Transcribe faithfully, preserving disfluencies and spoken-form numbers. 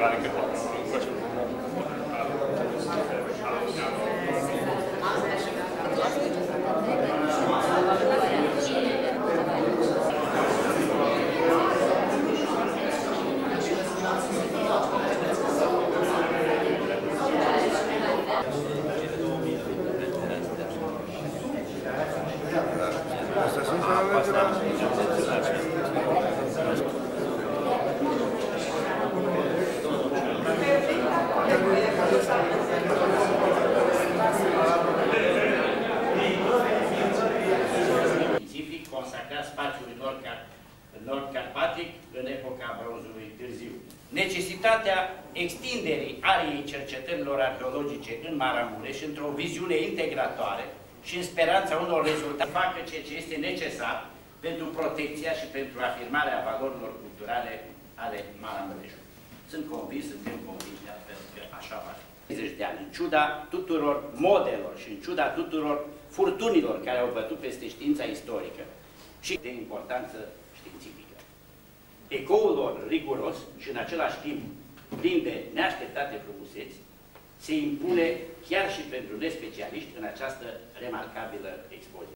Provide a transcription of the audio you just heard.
generale cât științific consacrat spațiului nord-carpatic în epoca bronzului târziu. Necesitatea extinderii ariei cercetărilor arheologice în Maramureș într-o viziune integratoare și în speranța unor rezultate facă ceea ce este necesar pentru protecția și pentru afirmarea valorilor culturale ale Maramureșului. Sunt convins, suntem convinși de altfel că așa va fi. treizeci de ani, în ciuda tuturor modelor și în ciuda tuturor furtunilor care au bătut peste știința istorică și de importanță științifică. Ecoul lor riguros și în același timp plin de neașteptate frumuseți se impune chiar și pentru nespecialiști în această remarcabilă expoziție.